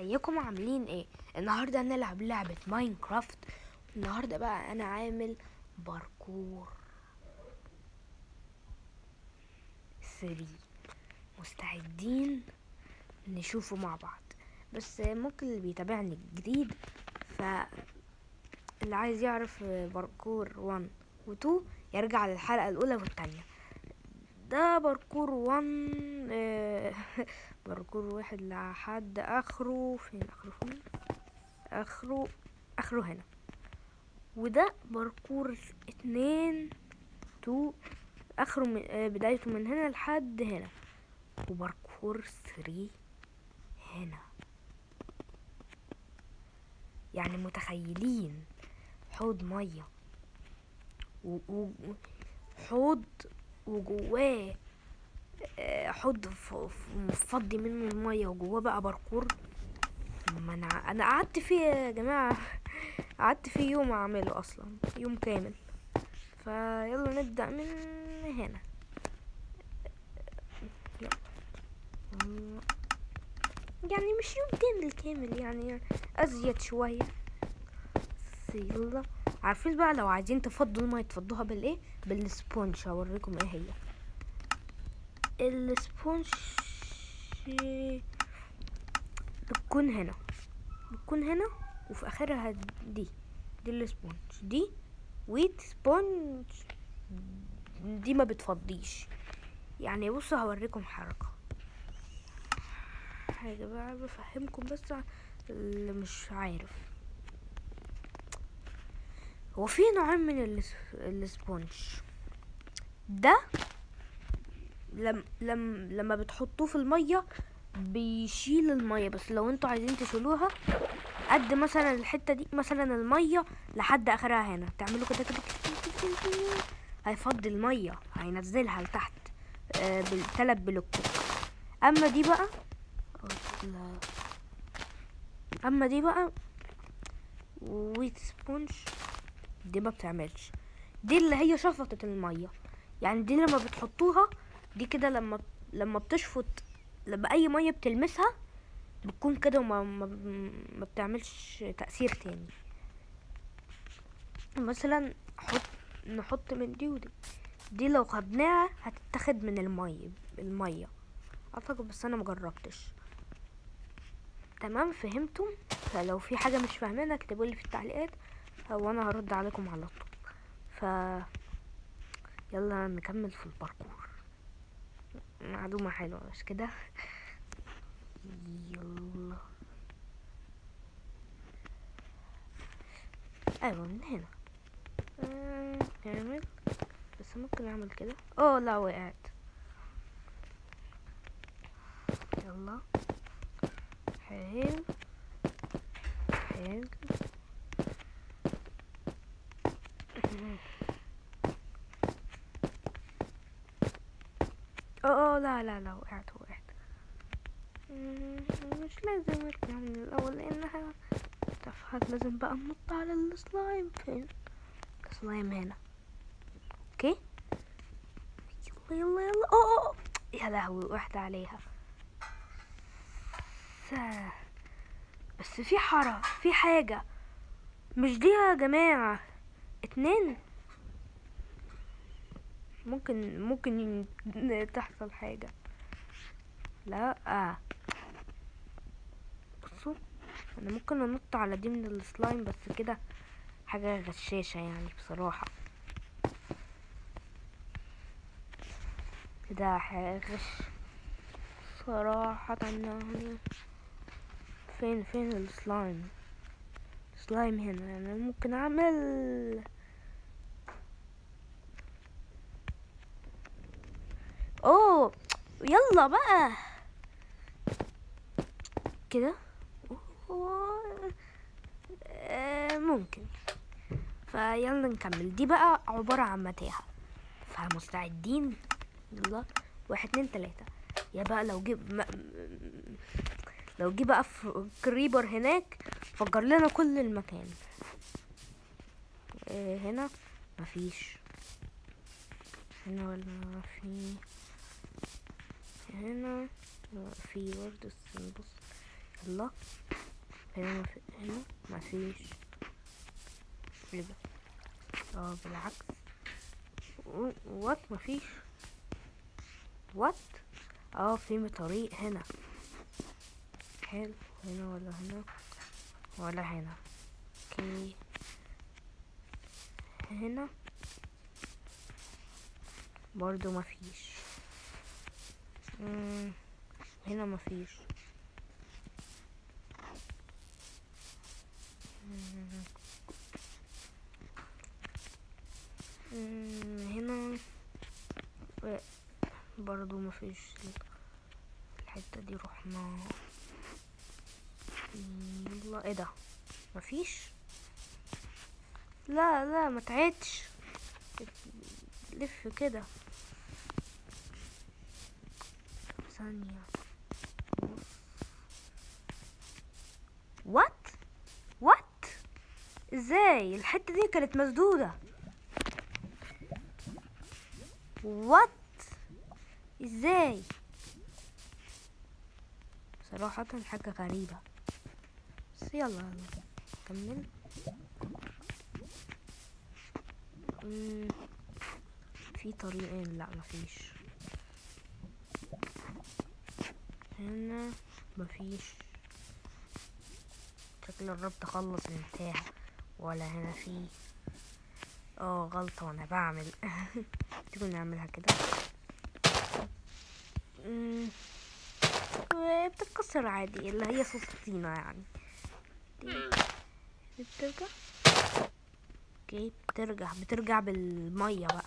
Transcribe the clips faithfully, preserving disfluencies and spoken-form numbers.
ازيكم عاملين ايه؟ النهارده هنلعب لعبة ماينكرافت. النهارده بقى انا عامل باركور ثري. مستعدين نشوفه مع بعض، بس ممكن اللي بيتابعني جديد فاللي عايز يعرف باركور واحد و اتنين يرجع للحلقة الاولى والتانية. ده باركور واحد آه باركور واحد لحد اخره. فين اخره؟ فين اخره؟ اخره هنا. وده باركور اتنين تو اخره من آه بدايته من هنا لحد هنا. وباركور ثري هنا. يعني متخيلين حوض ميه و... و... حوض وجواه آه حوض ف... مفضي منه الميه وجواه بقى باركور. ما انا انا قعدت فيه يا جماعه قعدت فيه يوم اعمله اصلا، يوم كامل. فيلا نبدأ من هنا. يعني مش يوم كامل كامل، يعني ازيد شوية. يلا عارفين بقى لو عايزين تفضوا المية تفضوها بالايه؟ بالسبونج. هوريكم ايه هي السبونج. بتكون هنا بتكون هنا وفي اخرها دي دي السبونج دي ويت سبونج. دي ما بتفضيش. يعني بصوا هوريكم حركة حاجة بقى بفهمكم بس اللي مش عارف. هو في نوعين من السبونج ده. لم لم لما بتحطوه في المية بيشيل المية، بس لو انتوا عايزين تشيلوها قد مثلا الحتة دي مثلا المية لحد اخرها هنا، تعملوا كده كده هيفضي المية، هينزلها لتحت آه بالثلاث بلوكات. اما دي بقى اما دي بقى ويت سبونج دي ما بتعملش. دي اللي هي شفطة المية. يعني دي لما بتحطوها دي كده لما لما بتشفط، لما اي مية بتلمسها بتكون كده وما ما, ما بتعملش تأثير تاني. مثلا حط نحط من دي ودي دي لو خدناها هتتاخد من المية المية اعتقد، بس انا مجربتش. تمام فهمتم؟ فلو في حاجة مش فاهمينها اكتبولي في التعليقات وانا هرد عليكم على طول. ف يلا نكمل في الباركور. معلومة حلوة مش كده؟ يلا ايوه من هنا نعمل آه بس ممكن اعمل كده. اه لا وقعت. يلا حلو حلو. اه اه لا لا لا وقعت وقعت. مش لازم نرجع من الاول لانها تفهت. لازم بقى ننط على السلايم. فين السلايم؟ هنا. اوكي يلا يلا يلا. اه يا لهوي وقعت عليها. بس في حرة في حاجة مش دي يا جماعة. اتنين ممكن ممكن تحصل حاجة. لا آه. بصوا انا ممكن انط على دي من السلايم بس كده حاجة غشاشة يعني بصراحة. كده غش صراحة يعني. فين فين السلايم؟ السلايم هنا. انا ممكن اعمل اوه يلا بقى كده آه ممكن. فيلا نكمل. دي بقى عبارة عن متاهة. فمستعدين؟ يلا واحد اتنين تلاتة. يا بقى لو جيب م... لو جه بقى في كريبر هناك فجر لنا كل المكان. آه هنا مفيش. هنا ولا في؟ هنا في برضه. بص الله. هنا مف... هنا مفيش. ايه ده؟ اه بالعكس. وات مفيش. وات. اه في طريق هنا. حلو. هنا ولا هنا ولا هنا؟ اوكي. هنا برضو مفيش. مم. هنا مفيش. مم. مم. هنا برضو مفيش. الحتة دي رحنا. يلا ايه ده؟ مفيش. لا لا ما تعدش. لف كده ثانية. وات وات ازاي الحتة دي كانت مسدودة؟ وات ازاي؟ صراحة حاجة غريبة. بس يلا يلا كمل. مم. في طريقين. لا مفيش. هنا مفيش. شكلي قربت اخلص المتاهة. ولا هنا في. اه غلطة وانا بعمل. تيجي نعملها كده. مم. بتتكسر عادي اللي هي صوص الطينة يعني. دي بترجع. اوكي بترجع بترجع بالمية بقى.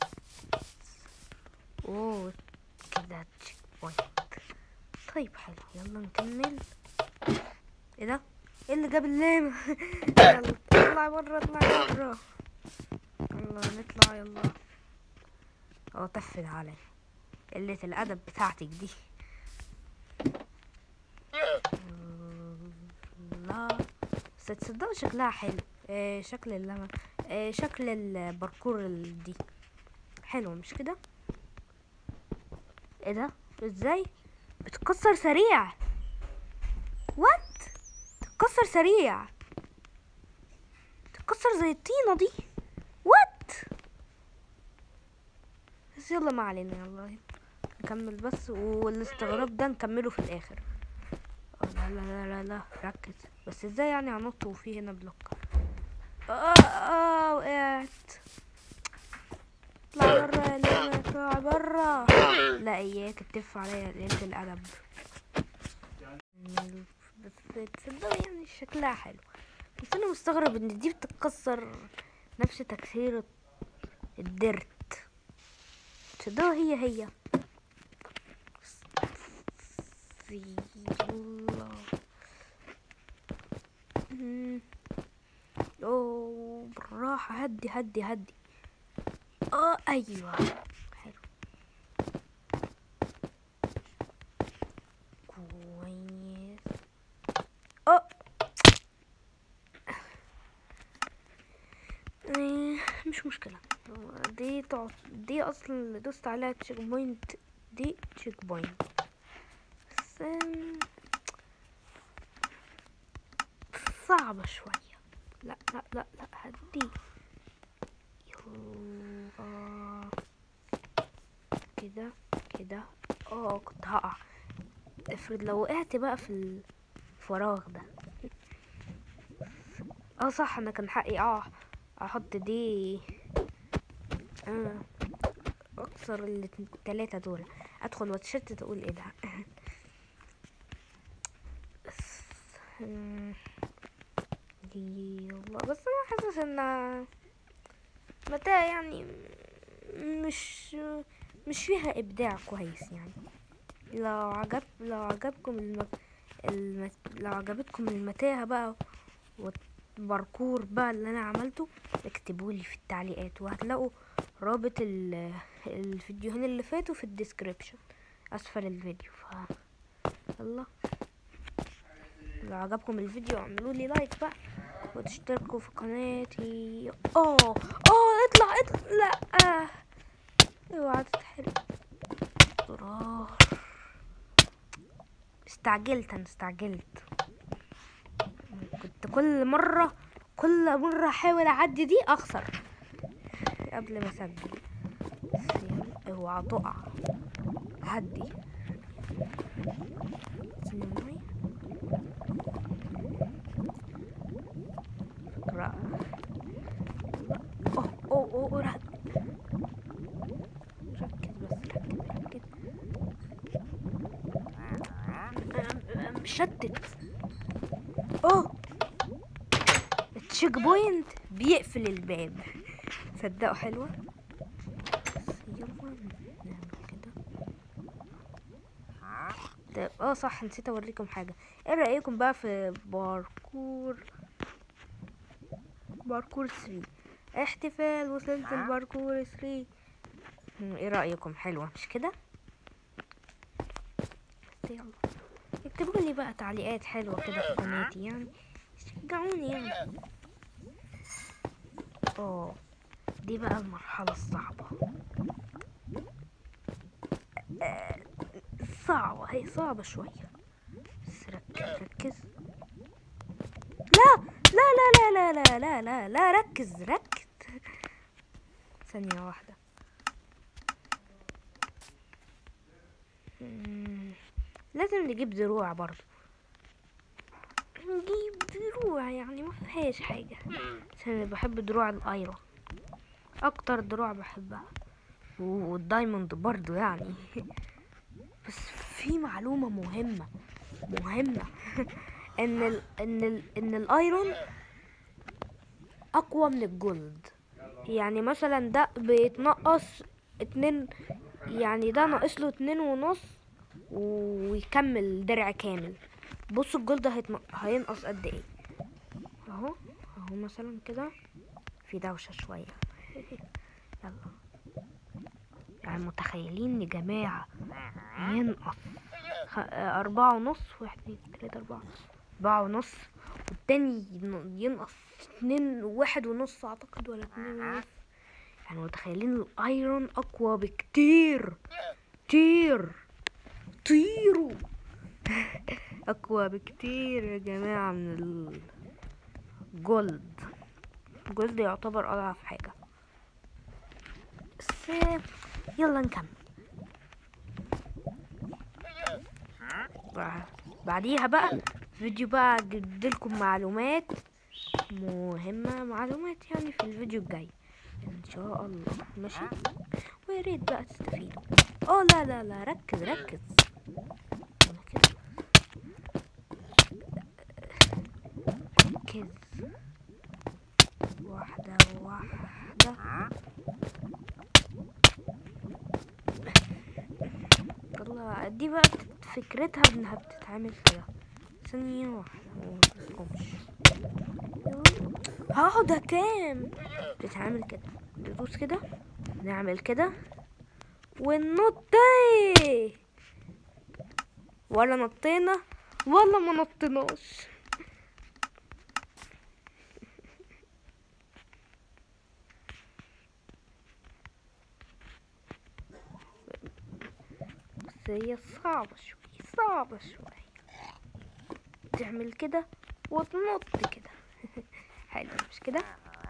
اوه كده تشيك بوينت. طيب حلو يلا نكمل. ايه ده؟ ايه اللي جاب اللام؟ يلا اطلع برا اطلع برا. يلا نطلع يلا. اه تفل علي قلة الادب بتاعتك دي. لا بس تصدقوا شكلها حلو. آه شكل اللمة. آه شكل الباركور دي حلو مش كده؟ ايه ده؟ ازاي بتكسر سريع؟ وات تتكسر سريع. تتكسر زي الطينة دي. وات بس يلا ما علينا. يلا نكمل بس والاستغراب ده نكمله في الاخر. لا لا لا لا لا ركز. بس ازاي يعني هنط وفي هنا بلوك؟ اه اه وقعت. اطلع برا يا لينا اطلع برا. لا اياك تلف عليا قلة الادب. بس تصدقوا يعني شكلها حلو. بس انا مستغرب ان دي بتتكسر نفس تكسير الدرت. تصدقوا هي هي. يلا. اوه بالراحة. هدي هدي هدي. اه ايوه حلو كويس. اه إيه، مش مشكلة. دي تعط... دي اصلا اللي دوست عليها تشيك بوينت. دي تشيك بوينت بس صعبة شوية. لا لا لا لا هدي. يلا كده كده. اه كنت هقع. افرض لو وقعت بقى في الفراغ ده. اه صح انا كان حقي اه احط دي. اه اكسر التلاتة دول. ادخل واتشتت اقول ايه ده. يلا بس انا حاسس ان متى يعني مش مش فيها ابداع كويس يعني. لو عجب لو عجبكم الم... الم... لو عجبتكم المتاهة بقى والباركور بقى اللي انا عملته اكتبولي في التعليقات وهتلاقوا رابط ال... الفيديوهين اللي فاتوا في الديسكريبشن اسفل الفيديو. ف يلا لو عجبكم الفيديو اعملوا لي لايك بقى وتشتركوا في قناتي. اه اه اطلع اطلع. لا اوعى تتحرق. زرار. استعجلت انا استعجلت. كل مرة كل مرة احاول اعدي دي اخسر قبل ما اسجل. اوعى تقع، هدي فكرة. اوه اوه اوه ركز ركز بس ركز ركز مشتت. اوه التشيك بوينت بيقفل الباب، صدقوا حلوة. يلا نعمل كده. طيب اه صح، نسيت اوريكم حاجة. ايه رأيكم بقى في باركور باركور ثري؟ احتفال وصلت الباركور ثري. ايه رأيكم؟ حلوة مش كده؟ يلا اكتبوا لي بقى تعليقات حلوة كده في قناتي، يعني شجعوني يعني. اه دي بقى المرحلة الصعبة. آه صعبة، هي صعبة شوية بس ركز ركز. لا لا لا لا لا لا لا لا ركز ركز. ثانية واحدة. مم. لازم نجيب دروع برضو، نجيب دروع يعني ما فيهاش حاجة، عشان بحب دروع الايرون اكتر دروع بحبها، والدايموند برضو يعني. بس في معلومة مهمة مهمة ان ال ان ال ان الايرون اقوى من الجولد. يعني مثلا ده بيتنقص اتنين، يعني ده ناقص له اتنين ونص ويكمل درع كامل. بصوا الجولد هيتن... هينقص قد ايه. اهو اهو مثلا كده في دوشة شوية. يلا يعني متخيلين يا جماعة ينقص خ... أربعة ونص، واحد اتنين تلاتة أربعة أربعة ونص، والتاني ينقص اتنين واحد ونص أعتقد، ولا اتنين ونص. يعني متخيلين الأيرون أقوى بكتير كتير طيروا. أقوى بكتير يا جماعة من الجولد. الجولد يعتبر أضعف حاجة. بس يلا نكمل. بعديها بقى فيديو بقى جبدلكم معلومات مهمة، معلومات يعني في الفيديو الجاي ان شاء الله، ماشي؟ ويا ريت بقى تستفيدوا. اه لا لا لا ركز ركز كده ركز، واحدة واحدة. يلا دي بقى فكرتها انها بتتعمل كده. ثانية واحدة متفكمش هقعد كام. بتتعمل كده، ندوس كده، نعمل كده وننط. ولا نطينا ولا ما نطيناش. بس هي صعبة شوية صعبة شوية. تعمل كده وتنط كده. حلو مش كده؟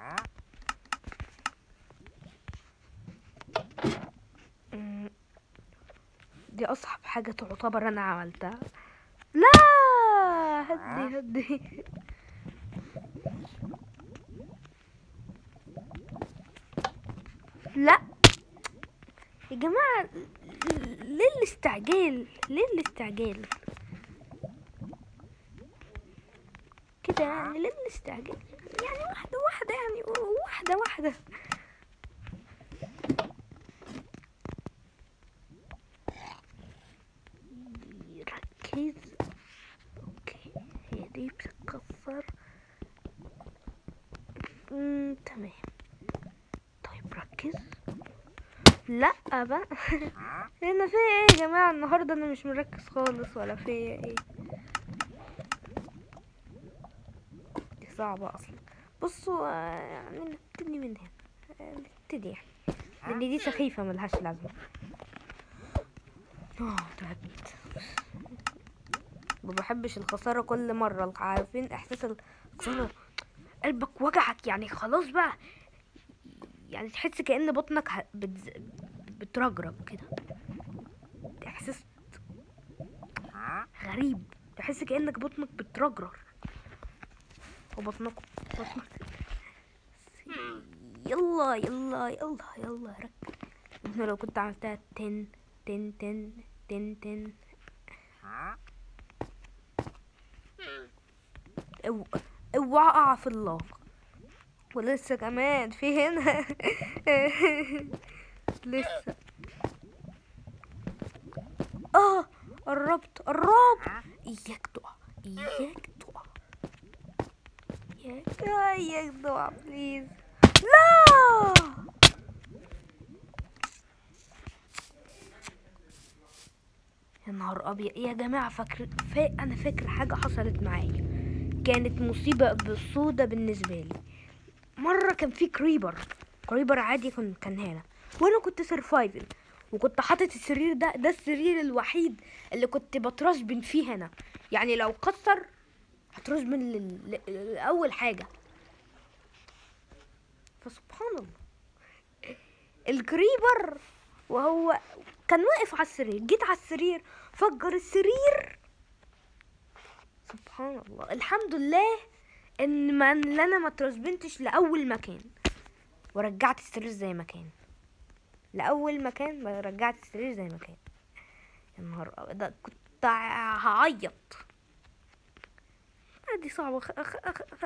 دي اصعب حاجة تعتبر انا عملتها. لا هدي هدي. لا يا جماعة، ليه الاستعجال؟ ليه الاستعجال كده يعني؟ ليه الاستعجال يعني؟ واحدة واحدة يعني، واحدة واحدة. ركز. اوكي هي دي بتتكسر. امم تمام. طيب ركز. لا بقى. هنا في ايه يا جماعة؟ النهاردة انا مش مركز خالص، ولا في ايه؟ دي صعبة اصلا. بصوا يعني نبتدي من هنا، نبتدي يعني لان دي سخيفة ملهاش لازمة. اه تعبت. ما بحبش الخساره كل مره. عارفين احساس الخساره؟ قلبك وجعك يعني خلاص بقى، يعني تحس كأن بطنك ه- بتز... بترجرج كده. احساس غريب، تحس كأنك بطنك بترجرج وبطنك بطنك يلا يلا يلا يلا ركز. انا لو كنت عملتها تن تن تن تن تن او اوعى اقع في الله. ولسه كمان في هنا لسه. اه قربت قربت. اياك تقع، اياك تقع، اياك اياك تقع بليز. لا يا نهار ابيض يا جماعه. فاكر فا... انا فاكر حاجه حصلت معايا، كانت مصيبه بسودة بالنسبه لي. مره كان في كريبر كريبر عادي كان كان هنا، وانا كنت سرفايفل، وكنت حاطط السرير ده ده السرير الوحيد اللي كنت بترشبن فيه هنا. يعني لو كسر هترشبن ل- ل- لاول حاجه. فسبحان الله الكريبر وهو كان واقف على السرير، جيت على السرير فجر السرير. سبحان الله. الحمد لله ان ما ان انا ما ترسبنتش لاول مكان ورجعت السرير زي ما كان. لاول مكان ما رجعت السرير زي ما كان. يا نهار أبيض، ده كنت هعيط. دي صعبة. خ... خ... خ... خ...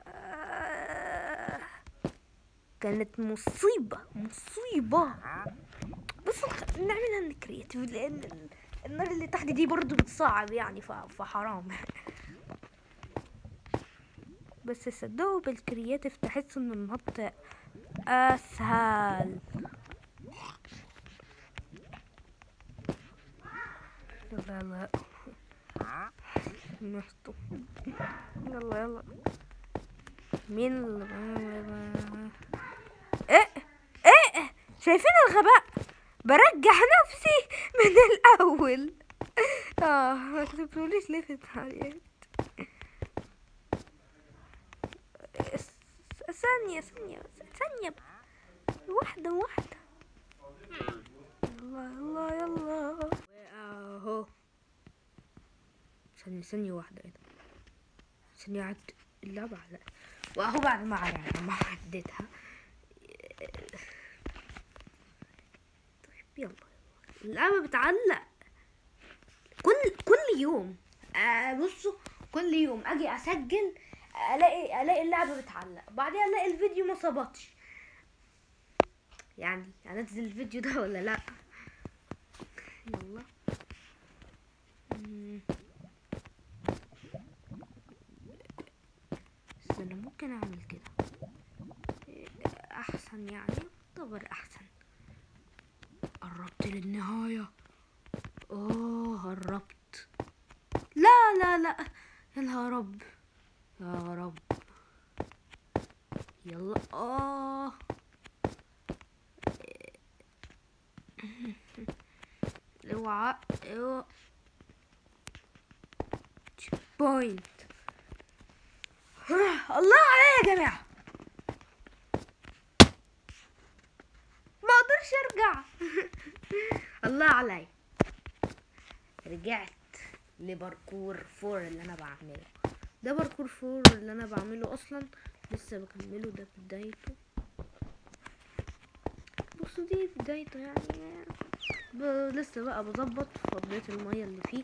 كانت مصيبة مصيبة. بس خ- نعملها من كرياتيف، لان ال- النار اللي تحت دي برضو بتصعب يعني، ف... فحرام بس صدقوا بالكرياتيف تحس ان النط اسهل. يلا يلا نحطه. يلا يلا مين ال... ايه ايه شايفين الغباء؟ برجع نفسي من الاول. اه ما تكتبوليش ليه في التعليقات. ثانية ثانية ثانية واحدة واحدة. يلا يلا يلا اهو. ثانية ثانية واحدة. ايه ده؟ ثانية عد اللعبة على واهو بعد ما يعني ما عديتها. طيب يلا اللعبة بتعلق كل كل يوم. آه بصوا كل يوم اجي اسجل الاقي الاقي اللعبة بتعلق، بعدين الاقي الفيديو ما ظبطش. يعني انزل الفيديو ده ولا لا؟ يلا مم. بس انا ممكن اعمل كده احسن، يعني يعتبر احسن. قربت للنهاية. اوه قربت. لا لا لا يا نهار رب يا رب. يلا اه اوعى اوعى بوينت. الله عليا يا جماعة، ما اقدرش ارجع. الله عليا رجعت لباركور فور اللي انا بعمله. ده باركور فور اللي انا بعمله اصلا لسه بكمله، ده بدايته. بصوا دي بدايته يعني ب... لسه بقى بظبط فضية المية اللي فيه.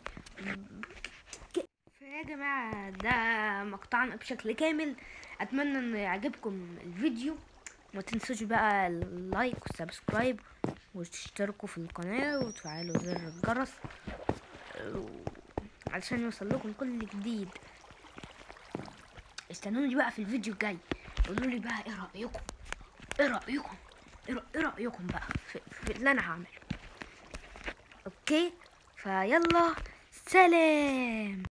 فيا جماعة ده مقطعنا بشكل كامل. اتمنى ان يعجبكم الفيديو، وما تنسوش بقى اللايك والسبسكرايب وتشتركوا في القناة وتفعلوا زر الجرس علشان يوصل لكم كل جديد. استنوني بقى في الفيديو الجاي، قولوا لي بقى ايه رأيكم ايه رأيكم ايه رأ- إيه رأيكم بقى في, في اللي انا هعمله. اوكي فيلا سلام.